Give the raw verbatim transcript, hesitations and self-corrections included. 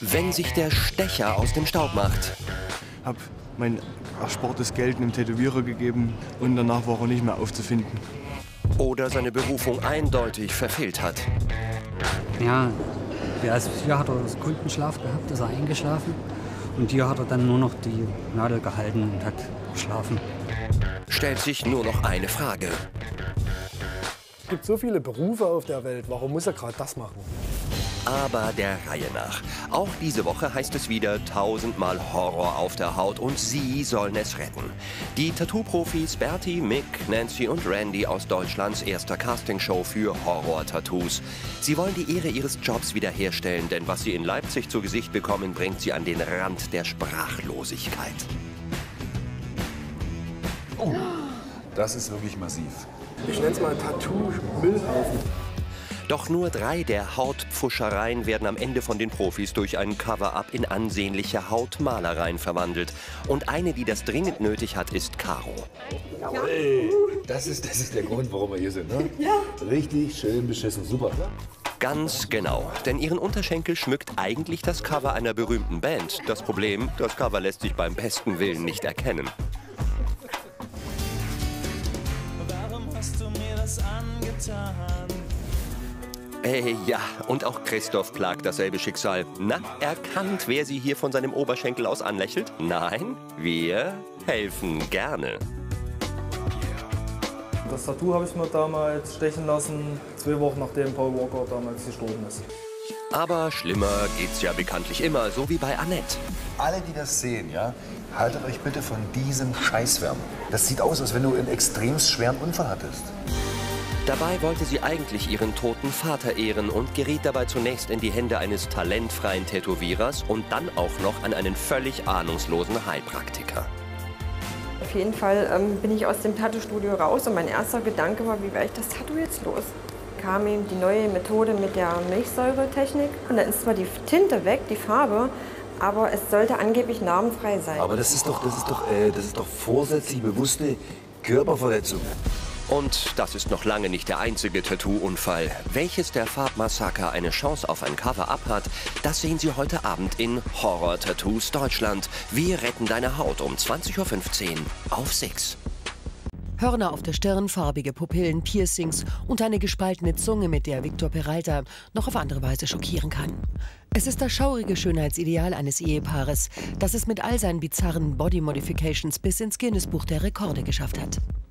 Wenn sich der Stecher aus dem Staub macht. Hab mein erspartes Geld einem Tätowierer gegeben und danach war er nicht mehr aufzufinden. Oder seine Berufung eindeutig verfehlt hat. Ja, also hier hat er das Kundenschlaf gehabt, ist er eingeschlafen. Und hier hat er dann nur noch die Nadel gehalten und hat geschlafen. Stellt sich nur noch eine Frage. Es gibt so viele Berufe auf der Welt, warum muss er gerade das machen? Aber der Reihe nach. Auch diese Woche heißt es wieder tausendmal Horror auf der Haut und Sie sollen es retten. Die Tattoo-Profis Bertie, Mick, Nancy und Randy aus Deutschlands erster Castingshow für Horror-Tattoos. Sie wollen die Ehre ihres Jobs wiederherstellen, denn was sie in Leipzig zu Gesicht bekommen, bringt sie an den Rand der Sprachlosigkeit. Oh, das ist wirklich massiv. Ich nenne es mal Tattoo-Müllhaufen. Doch nur drei der Hautpfuschereien werden am Ende von den Profis durch einen Cover-Up in ansehnliche Hautmalereien verwandelt. Und eine, die das dringend nötig hat, ist Caro. Jawohl. Das ist, das ist der Grund, warum wir hier sind, ne? Ja. Richtig schön beschissen, super. Ganz genau, denn ihren Unterschenkel schmückt eigentlich das Cover einer berühmten Band. Das Problem, das Cover lässt sich beim besten Willen nicht erkennen. Warum hast du mir das angetan? Äh, ja, und auch Christoph plagt dasselbe Schicksal. Na, erkannt, wer sie hier von seinem Oberschenkel aus anlächelt? Nein, wir helfen gerne. Das Tattoo habe ich mir damals stechen lassen, zwei Wochen nachdem Paul Walker damals gestorben ist. Aber schlimmer geht's ja bekanntlich immer, so wie bei Annette. Alle, die das sehen, ja, haltet euch bitte von diesem Scheiß fern. Das sieht aus, als wenn du einen extremst schweren Unfall hattest. Dabei wollte sie eigentlich ihren toten Vater ehren und geriet dabei zunächst in die Hände eines talentfreien Tätowierers und dann auch noch an einen völlig ahnungslosen Heilpraktiker. Auf jeden Fall ähm, bin ich aus dem Tattoo-Studio raus und mein erster Gedanke war, wie werde ich das Tattoo jetzt los? Kam eben die neue Methode mit der Milchsäure-Technik und dann ist zwar die Tinte weg, die Farbe, aber es sollte angeblich narbenfrei sein. Aber das ist doch, das ist doch, äh, das ist doch vorsätzlich bewusste Körperverletzung. Und das ist noch lange nicht der einzige Tattoo-Unfall. Welches der Farbmassaker eine Chance auf ein Cover-Up hat, das sehen Sie heute Abend in Horror-Tattoos Deutschland. Wir retten deine Haut um zwanzig Uhr fünfzehn auf Six. Hörner auf der Stirn, farbige Pupillen, Piercings und eine gespaltene Zunge, mit der Victor Peralta noch auf andere Weise schockieren kann. Es ist das schaurige Schönheitsideal eines Ehepaares, das es mit all seinen bizarren Body Modifications bis ins Guinness-Buch der Rekorde geschafft hat.